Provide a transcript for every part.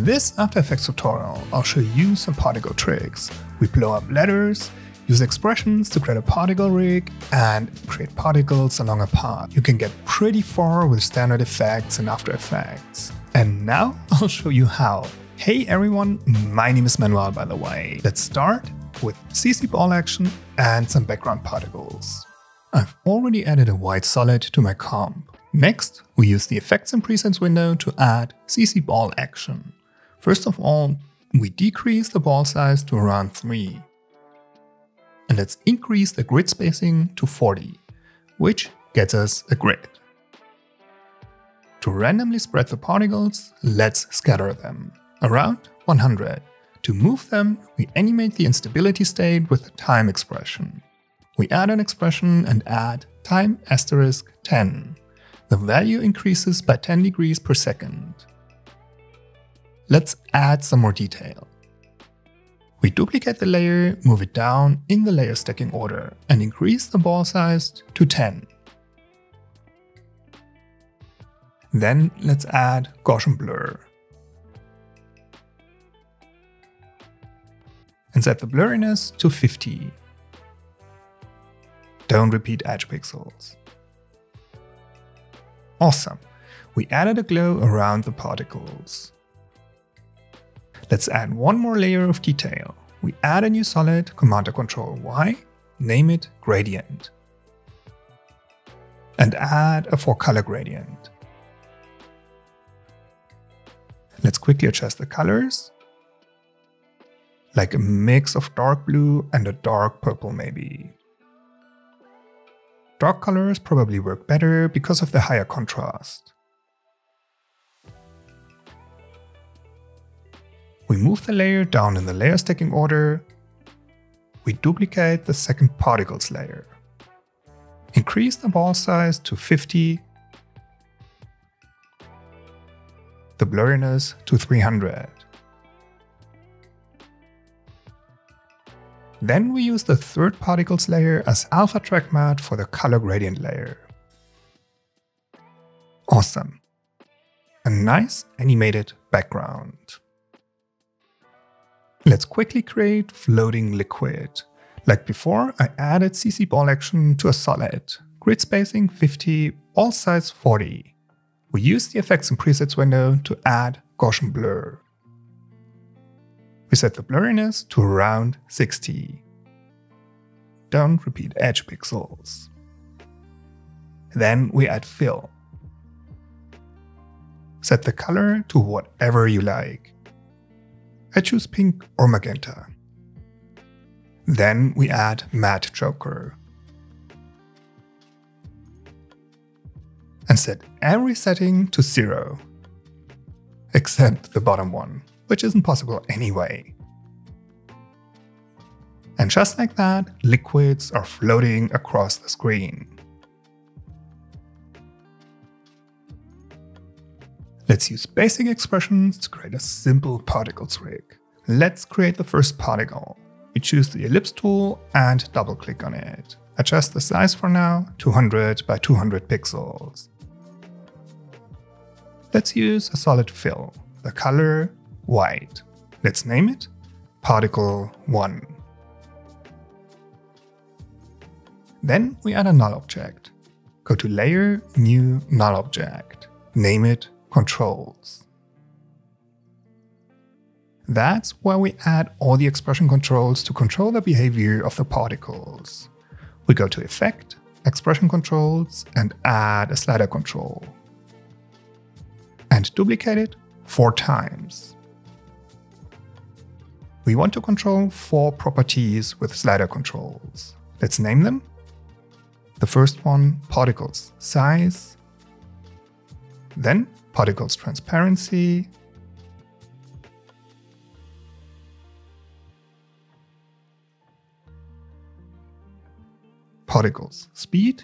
In this After Effects tutorial, I'll show you some particle tricks. We blow up letters, use expressions to create a particle rig, and create particles along a path. You can get pretty far with standard effects in After Effects. And now I'll show you how. Hey everyone, my name is Manuel, by the way. Let's start with CC ball action and some background particles. I've already added a white solid to my comp. Next, we use the Effects and Presets window to add CC ball action. First of all, we decrease the ball size to around 3. And let's increase the grid spacing to 40, which gets us a grid. To randomly spread the particles, let's scatter them, around 100. To move them, we animate the instability state with a time expression. We add an expression and add time asterisk 10. The value increases by 10 degrees per second. Let's add some more detail. We duplicate the layer, move it down in the layer stacking order, and increase the ball size to 10. Then let's add Gaussian blur. And set the blurriness to 50. Don't repeat edge pixels. Awesome! We added a glow around the particles. Let's add one more layer of detail. We add a new solid, Command-Control-Y, name it gradient. And add a 4-color gradient. Let's quickly adjust the colors, like a mix of dark blue and a dark purple maybe. Dark colors probably work better because of the higher contrast. We move the layer down in the layer stacking order. We duplicate the second particles layer. Increase the ball size to 50. The blurriness to 300. Then we use the third particles layer as alpha track matte for the color gradient layer. Awesome! A nice animated background. Let's quickly create floating liquid. Like before, I added CC ball action to a solid. Grid spacing 50, ball size 40. We use the Effects and Presets window to add Gaussian blur. We set the blurriness to around 60. Don't repeat edge pixels. Then we add fill. Set the color to whatever you like. I choose pink or magenta. Then we add matte joker. And set every setting to 0. Except the bottom one, which isn't possible anyway. And just like that, liquids are floating across the screen. Let's use basic expressions to create a simple particles rig. Let's create the first particle. We choose the ellipse tool and double click on it. Adjust the size for now, 200 by 200 pixels. Let's use a solid fill, the color white. Let's name it Particle 1. Then we add a null object. Go to Layer, New, Null Object. Name it Controls. That's where we add all the expression controls to control the behavior of the particles. We go to Effect, Expression Controls, and add a slider control. And duplicate it 4 times. We want to control 4 properties with slider controls. Let's name them. The first one, particles size. Then particles transparency. Particles speed.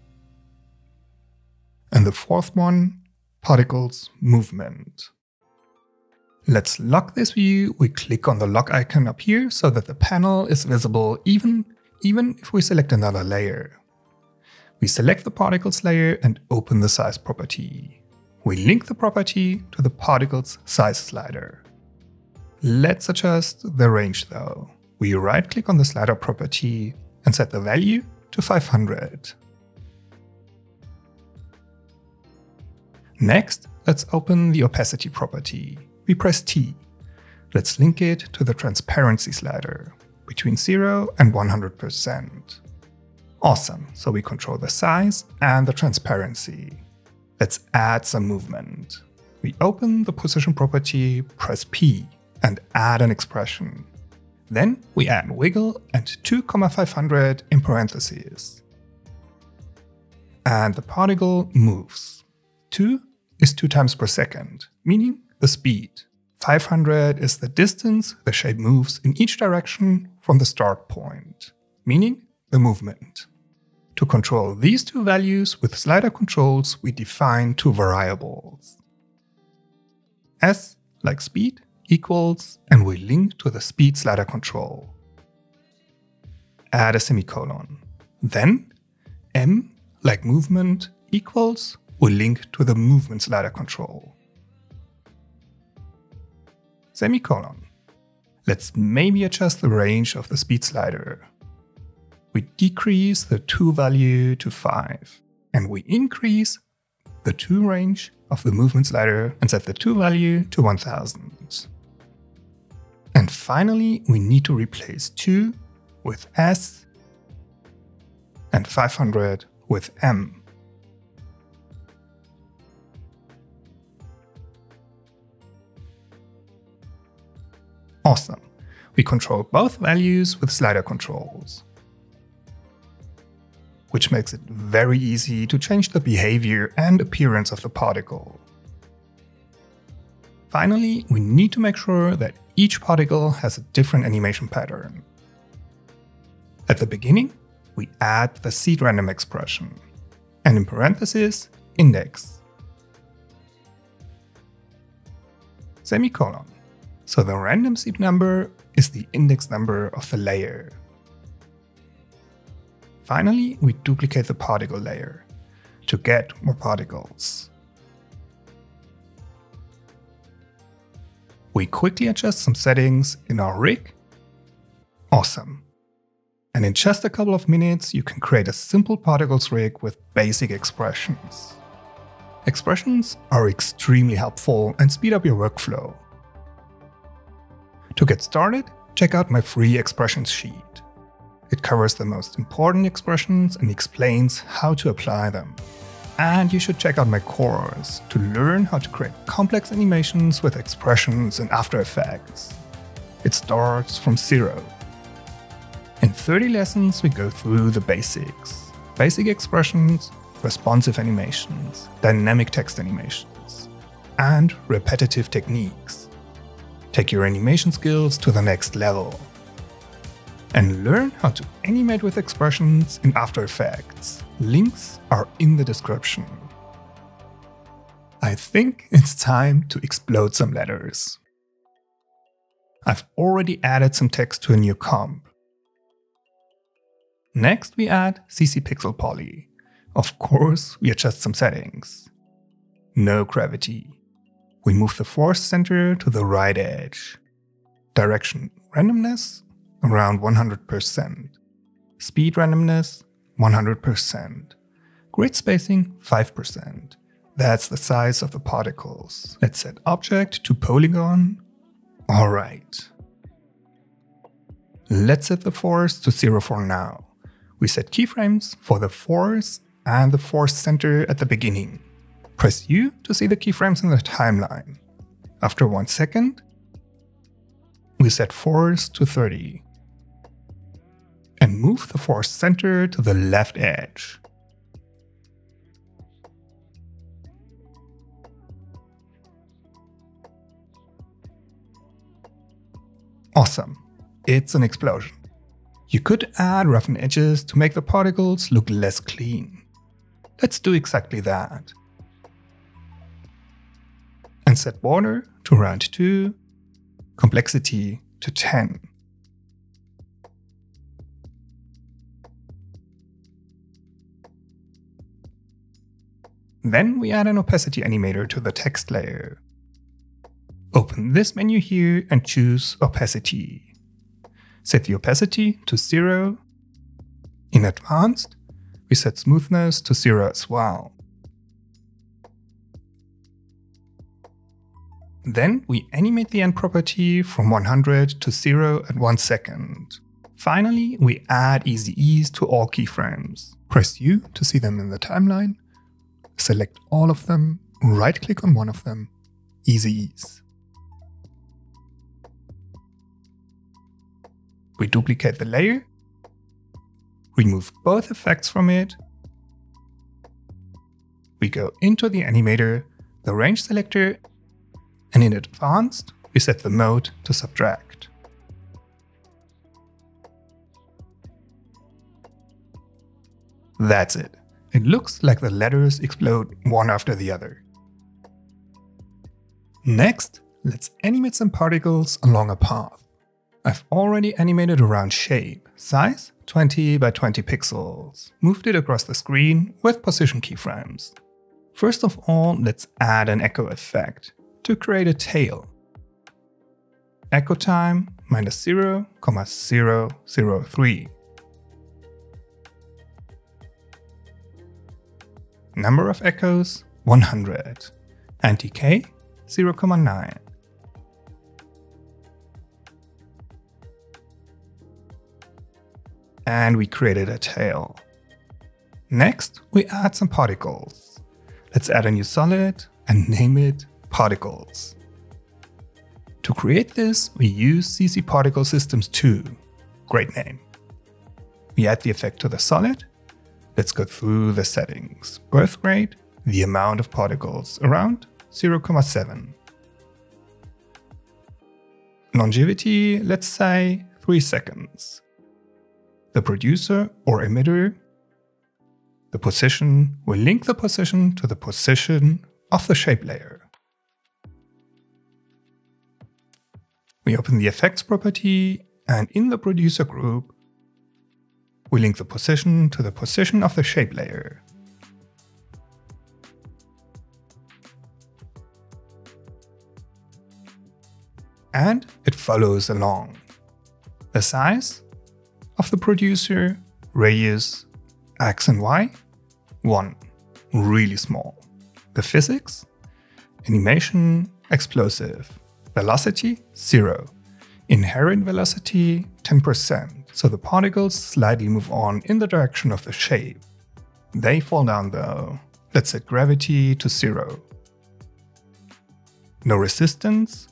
And the fourth one, particles movement. Let's lock this view. We click on the lock icon up here so that the panel is visible even if we select another layer. We select the particles layer and open the size property. We link the property to the particle's size slider. Let's adjust the range though. We right-click on the slider property and set the value to 500. Next, let's open the opacity property. We press T. Let's link it to the transparency slider between 0 and 100%. Awesome, so we control the size and the transparency. Let's add some movement. We open the position property, press P, and add an expression. Then we add wiggle and 2,500 in parentheses. And the particle moves. 2 is 2 times per second, meaning the speed. 500 is the distance the shape moves in each direction from the start point, meaning the movement. To control these two values with slider controls, we define two variables. S, like speed, equals, and we link to the speed slider control. Add a semicolon. Then, M, like movement, equals, we link to the movement slider control. Semicolon. Let's maybe adjust the range of the speed slider. We decrease the 2 value to 5, and we increase the 2 range of the movement slider and set the 2 value to 1000. And finally, we need to replace 2 with S and 500 with M. Awesome. We control both values with slider controls, which makes it very easy to change the behavior and appearance of the particle. Finally, we need to make sure that each particle has a different animation pattern. At the beginning, we add the seed random expression, and in parentheses, index. Semicolon. So the random seed number is the index number of the layer. Finally, we duplicate the particle layer to get more particles. We quickly adjust some settings in our rig. Awesome. And in just a couple of minutes, you can create a simple particles rig with basic expressions. Expressions are extremely helpful and speed up your workflow. To get started, check out my free expressions sheet. It covers the most important expressions and explains how to apply them. And you should check out my course to learn how to create complex animations with expressions in After Effects. It starts from 0. In 30 lessons, we go through the basics. Basic expressions, responsive animations, dynamic text animations, and repetitive techniques. Take your animation skills to the next level. And learn how to animate with expressions in After Effects. Links are in the description. I think it's time to explode some letters. I've already added some text to a new comp. Next we add CC Pixel Poly. Of course, we adjust some settings. No gravity. We move the force center to the right edge. Direction randomness around 100%. Speed randomness 100%. Grid spacing 5%. That's the size of the particles. Let's set object to polygon. Alright. Let's set the force to 0 for now. We set keyframes for the force and the force center at the beginning. Press U to see the keyframes in the timeline. After 1 second, we set force to 30. And move the force center to the left edge. Awesome, it's an explosion. You could add roughened edges to make the particles look less clean. Let's do exactly that. And set border to round 2, complexity to 10. Then we add an opacity animator to the text layer. Open this menu here and choose opacity. Set the opacity to 0. In advanced, we set smoothness to 0 as well. Then we animate the end property from 100 to 0 at 1 second. Finally, we add easy ease to all keyframes. Press U to see them in the timeline. Select all of them, right-click on one of them, easy ease. We duplicate the layer, remove both effects from it. We go into the animator, the range selector, and in advanced, we set the mode to subtract. That's it. It looks like the letters explode one after the other. Next, let's animate some particles along a path. I've already animated a round shape, size 20 by 20 pixels, moved it across the screen with position keyframes. First of all, let's add an echo effect to create a tail. Echo time -0,003. Number of echoes 100. Anti-K 0,9. And we created a tail. Next, we add some particles. Let's add a new solid and name it particles. To create this, we use CC Particle Systems 2. Great name. We add the effect to the solid. Let's go through the settings. Birth rate, the amount of particles, around 0,7. Longevity, let's say 3 seconds. The producer or emitter. The position, we link the position to the position of the shape layer. We open the effects property, and in the producer group, we link the position to the position of the shape layer. And it follows along. The size of the producer, radius, X and Y, 1, really small. The physics, animation, explosive. Velocity, 0. Inherent velocity, 10%, so the particles slightly move on in the direction of the shape. They fall down though. Let's set gravity to 0. No resistance.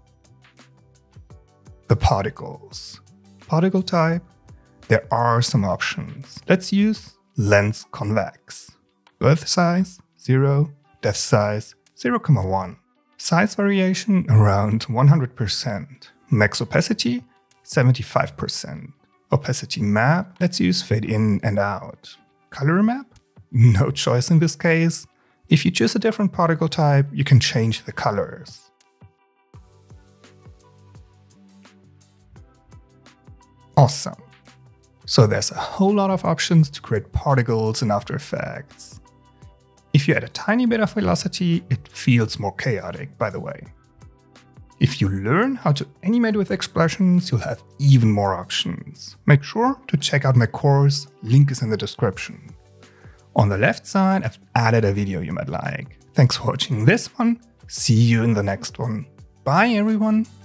The particles. Particle type. There are some options. Let's use lens convex. Birth size, 0. Depth size, 0,1. Size variation around 100%. Max opacity, 75%. Opacity map, let's use fade in and out. Color map? No choice in this case. If you choose a different particle type, you can change the colors. Awesome. So there's a whole lot of options to create particles in After Effects. If you add a tiny bit of velocity, it feels more chaotic, by the way. If you learn how to animate with expressions, you'll have even more options. Make sure to check out my course, link is in the description. On the left side, I've added a video you might like. Thanks for watching this one, see you in the next one. Bye everyone!